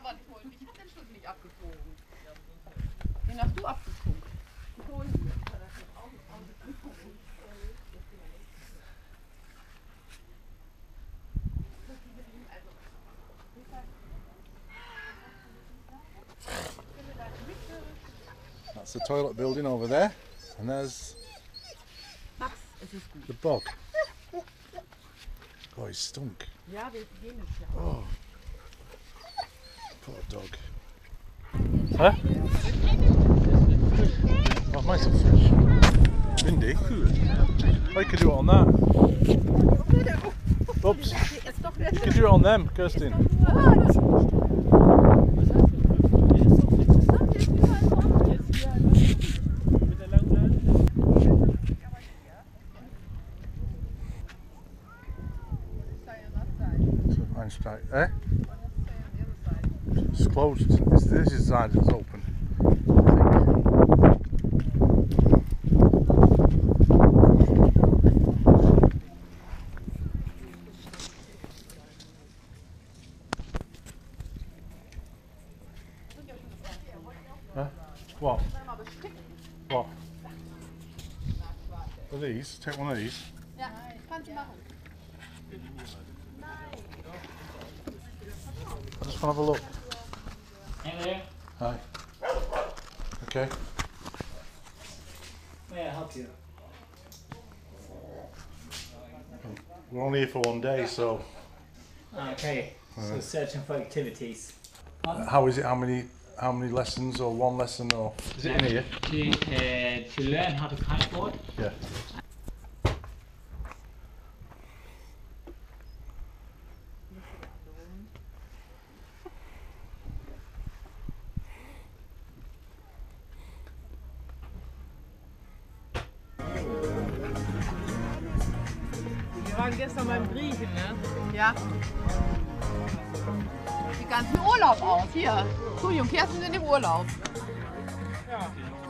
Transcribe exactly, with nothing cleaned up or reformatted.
aber nicht holen. Ich hab den Schlüssel nicht abgezogen. Den hast du abgezogen. Ich hol ihn. That's the toilet building over there, and there's the bog. Oh, he's stunk. Ja, wir gehen jetzt ja. Oh, poor dog. Huh? Oh, nice and fresh. Windy. Oh, you could do it on that. Oops. You could do it on them, Kirstin. Eh? It's closed. It's, this is the side that's open. Huh? What? What? Are these? Take one of these. Ja, kannst du machen. I just want to have a look. Hey there. Hi. Okay. May I help you? We're only here for one day, so. Okay. So searching for activities. How is it? How many? How many lessons, or one lesson, or is it in here? To, uh, to learn how to kiteboard. Yeah. Wir waren gestern beim Griechen, ne? Ja. Sieht ganz wie Urlaub aus. Hier, Tuli und Kerstin sind im Urlaub. Ja.